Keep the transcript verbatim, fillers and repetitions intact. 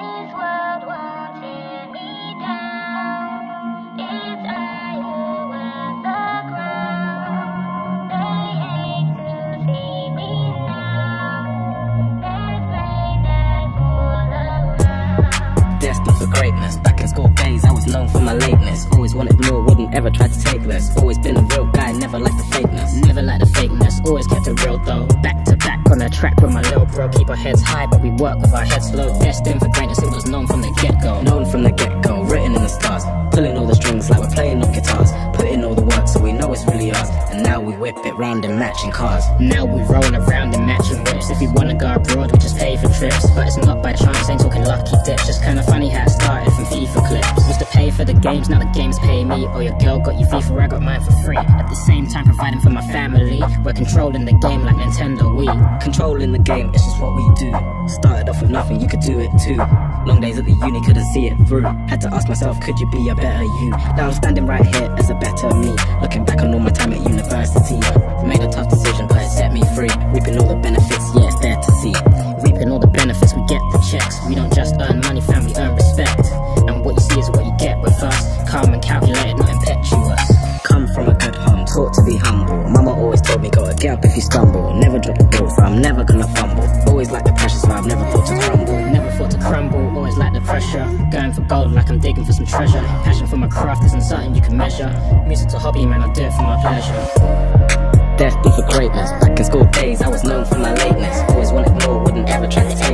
Destined for greatness. Back in school days, I was known for my lateness. Always wanted more, wouldn't ever try to take less. Always been a real guy, never liked the fakeness. Never liked the fakeness, always kept it real though. Back to back on the track with my little bro. Keep our heads high, but we work with our heads low. Destined for greatness, it was known from the get-go. Known from the get-go, written in the stars. Pulling all the strings like we're playing on guitars. Putting all the work so we know it's really ours. And now we whip it round in matching cars. Now we roll around in matching whips. If we wanna go abroad, we just pay for trips. But it's not by chance, ain't talking lucky dips. Just kinda funny how it started from FIFA clips. Used to pay for the games, now the games pay me. Or your girl got you FIFA, I got mine for free. At the same time providing for my family. We're controlling the game like Nintendo Wii. Controlling the game, it's just what we do. Started off with nothing, you could do it too. Long days at the uni, couldn't see it through. Had to ask myself, could you be a better you? Now I'm standing right here as a better me. Looking back on all my time at university. Made a tough decision, but it set me free. Reaping all the benefits, yeah, it's there to see. Reaping all the benefits, we get the checks. We don't just earn money, fam, we earn respect. And what you see is what you get with us. Calm and calculated, not impetuous. Come from a good home, taught to be humble. Mama always told me, gotta get up if you stumble. Never drop a ball, so I'm never gonna fumble. Always like the pressure, so I've never thought to crumble. Never thought to crumble, always like the pressure. Going for gold like I'm digging for some treasure. Passion for my craft isn't something you can measure. Music's a hobby, man, I do it for my pleasure. Destined for greatness. Back in school days, I was known for my lateness. Always wanted more, wouldn't ever try to take